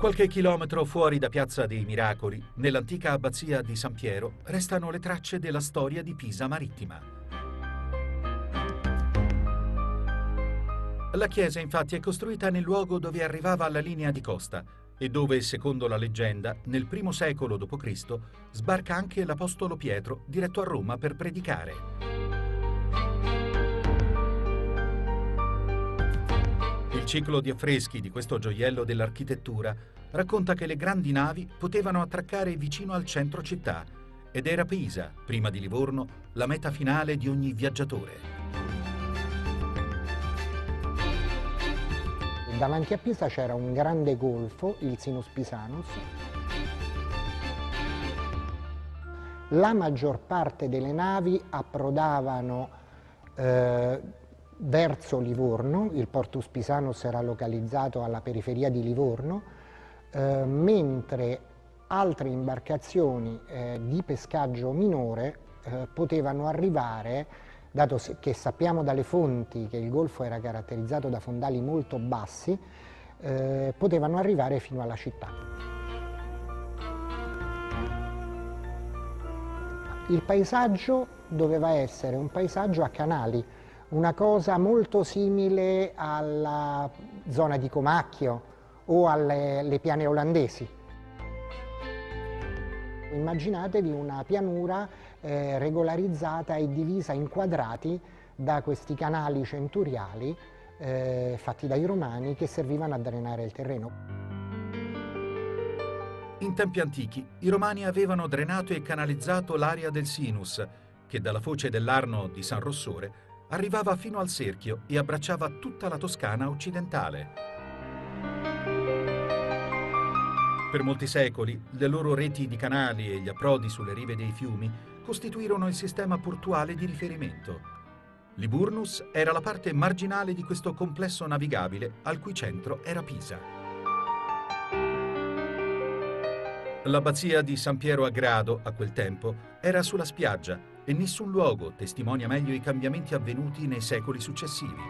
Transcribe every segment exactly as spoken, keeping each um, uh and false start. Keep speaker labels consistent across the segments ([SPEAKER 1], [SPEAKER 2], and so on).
[SPEAKER 1] Qualche chilometro fuori da Piazza dei Miracoli, nell'antica abbazia di San Piero, restano le tracce della storia di Pisa marittima. La chiesa infatti è costruita nel luogo dove arrivava la linea di costa e dove, secondo la leggenda, nel primo secolo dopo Cristo sbarca anche l'Apostolo Pietro diretto a Roma per predicare. Il ciclo di affreschi di questo gioiello dell'architettura racconta che le grandi navi potevano attraccare vicino al centro città ed era Pisa, prima di Livorno, la meta finale di ogni viaggiatore.
[SPEAKER 2] Davanti a Pisa c'era un grande golfo, il Sinus Pisanus. La maggior parte delle navi approdavano eh, verso Livorno, il Portus Pisanus era localizzato alla periferia di Livorno, eh, mentre altre imbarcazioni eh, di pescaggio minore eh, potevano arrivare, dato che sappiamo dalle fonti che il golfo era caratterizzato da fondali molto bassi, eh, potevano arrivare fino alla città. Il paesaggio doveva essere un paesaggio a canali, una cosa molto simile alla zona di Comacchio o alle, alle piane olandesi. Immaginatevi una pianura eh, regolarizzata e divisa in quadrati da questi canali centuriali eh, fatti dai romani che servivano a drenare il terreno.
[SPEAKER 1] In tempi antichi i romani avevano drenato e canalizzato l'area del Sinus, che dalla foce dell'Arno di San Rossore arrivava fino al cerchio e abbracciava tutta la Toscana occidentale. Per molti secoli le loro reti di canali e gli approdi sulle rive dei fiumi costituirono il sistema portuale di riferimento. Liburnus era la parte marginale di questo complesso navigabile al cui centro era Pisa. L'abbazia di San Piero a Grado, a quel tempo, era sulla spiaggia e nessun luogo testimonia meglio i cambiamenti avvenuti nei secoli successivi.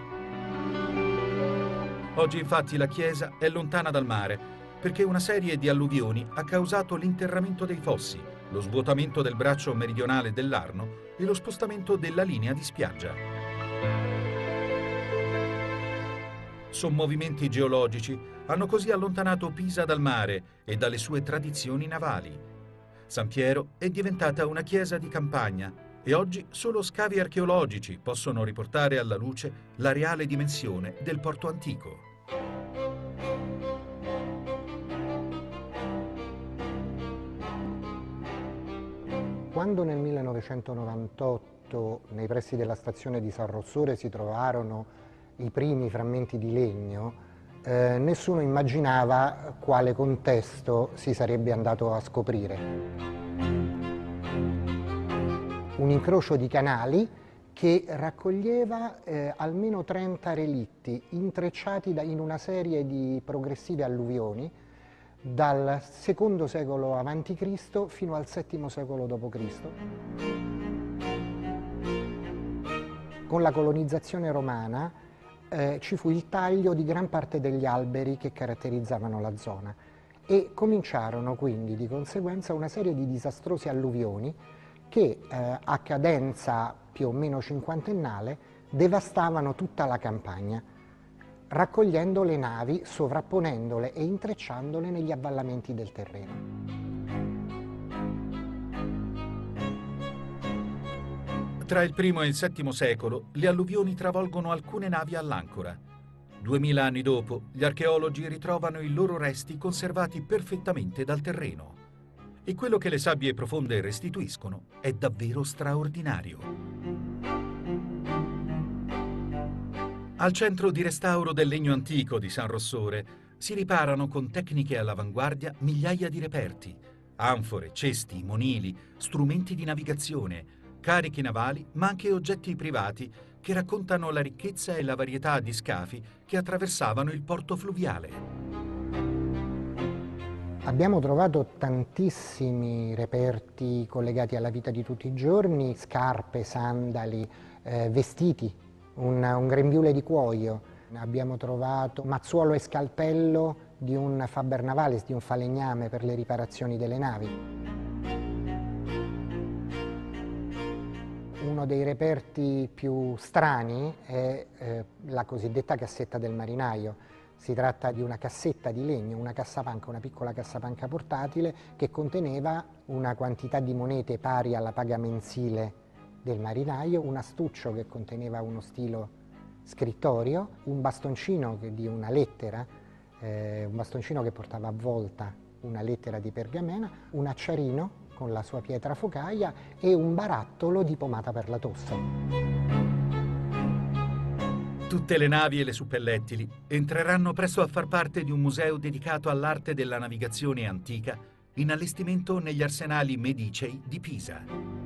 [SPEAKER 1] Oggi infatti la chiesa è lontana dal mare perché una serie di alluvioni ha causato l'interramento dei fossi, lo svuotamento del braccio meridionale dell'Arno e lo spostamento della linea di spiaggia. Sommovimenti geologici hanno così allontanato Pisa dal mare e dalle sue tradizioni navali. San Piero è diventata una chiesa di campagna e oggi solo scavi archeologici possono riportare alla luce la reale dimensione del porto antico.
[SPEAKER 2] Quando nel millenovecentonovantotto nei pressi della stazione di San Rossore si trovarono i primi frammenti di legno, eh, nessuno immaginava quale contesto si sarebbe andato a scoprire. Un incrocio di canali che raccoglieva eh, almeno trenta relitti intrecciati da, in una serie di progressive alluvioni dal secondo secolo avanti Cristo fino al settimo secolo dopo Cristo. Con la colonizzazione romana eh, ci fu il taglio di gran parte degli alberi che caratterizzavano la zona e cominciarono quindi di conseguenza una serie di disastrose alluvioni che eh, a cadenza più o meno cinquantennale devastavano tutta la campagna, raccogliendo le navi, sovrapponendole e intrecciandole negli avvallamenti del terreno.
[SPEAKER 1] Tra il primo e il settimo secolo le alluvioni travolgono alcune navi all'ancora. Duemila anni dopo, gli archeologi ritrovano i loro resti conservati perfettamente dal terreno. E quello che le sabbie profonde restituiscono è davvero straordinario. Al centro di restauro del legno antico di San Rossore si riparano con tecniche all'avanguardia migliaia di reperti, anfore, cesti, monili, strumenti di navigazione, carichi navali, ma anche oggetti privati che raccontano la ricchezza e la varietà di scafi che attraversavano il porto fluviale.
[SPEAKER 2] Abbiamo trovato tantissimi reperti collegati alla vita di tutti i giorni, scarpe, sandali, eh, vestiti, un, un grembiule di cuoio. Abbiamo trovato mazzuolo e scalpello di un faber navales, di un falegname per le riparazioni delle navi. Uno dei reperti più strani è eh, la cosiddetta cassetta del marinaio. Si tratta di una cassetta di legno, una cassapanca, una piccola cassapanca portatile che conteneva una quantità di monete pari alla paga mensile del marinaio, un astuccio che conteneva uno stilo scrittorio, un bastoncino di una lettera, eh, un bastoncino che portava avvolta una lettera di pergamena, un acciarino con la sua pietra focaia e un barattolo di pomata per la tosse.
[SPEAKER 1] Tutte le navi e le suppellettili entreranno presto a far parte di un museo dedicato all'arte della navigazione antica in allestimento negli arsenali medicei di Pisa.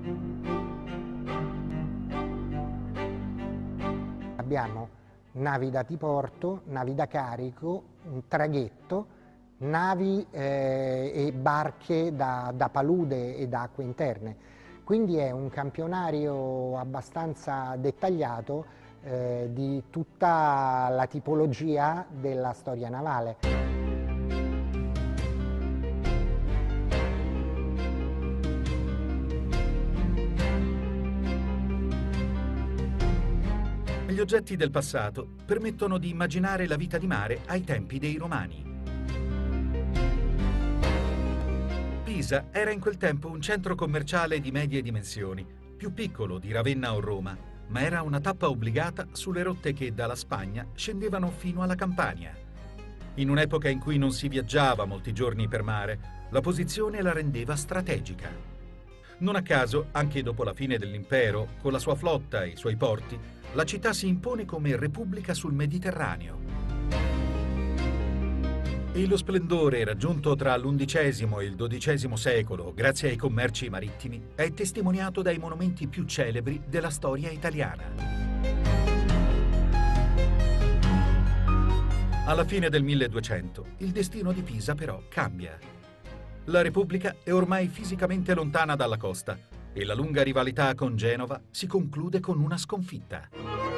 [SPEAKER 2] Abbiamo navi da diporto, navi da carico, un traghetto, navi eh, e barche da, da palude e da acque interne. Quindi è un campionario abbastanza dettagliato eh, di tutta la tipologia della storia navale.
[SPEAKER 1] Gli oggetti del passato permettono di immaginare la vita di mare ai tempi dei Romani. Pisa era in quel tempo un centro commerciale di medie dimensioni, più piccolo di Ravenna o Roma, ma era una tappa obbligata sulle rotte che dalla Spagna scendevano fino alla Campania. In un'epoca in cui non si viaggiava molti giorni per mare, la posizione la rendeva strategica. Non a caso, anche dopo la fine dell'impero, con la sua flotta e i suoi porti, la città si impone come repubblica sul Mediterraneo. E lo splendore raggiunto tra l'undicesimo e il dodicesimo secolo, grazie ai commerci marittimi, è testimoniato dai monumenti più celebri della storia italiana. Alla fine del milleduecento, il destino di Pisa però cambia. La Repubblica è ormai fisicamente lontana dalla costa e la lunga rivalità con Genova si conclude con una sconfitta.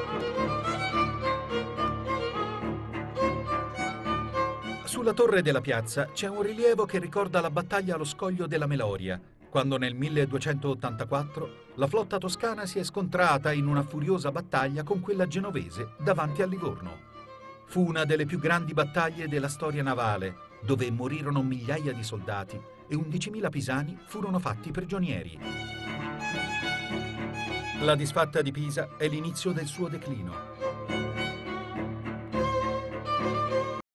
[SPEAKER 1] Sulla torre della piazza c'è un rilievo che ricorda la battaglia allo scoglio della Meloria, quando nel milleduecentottantaquattro la flotta toscana si è scontrata in una furiosa battaglia con quella genovese davanti a Livorno. Fu una delle più grandi battaglie della storia navale, dove morirono migliaia di soldati e undicimila pisani furono fatti prigionieri. La disfatta di Pisa è l'inizio del suo declino.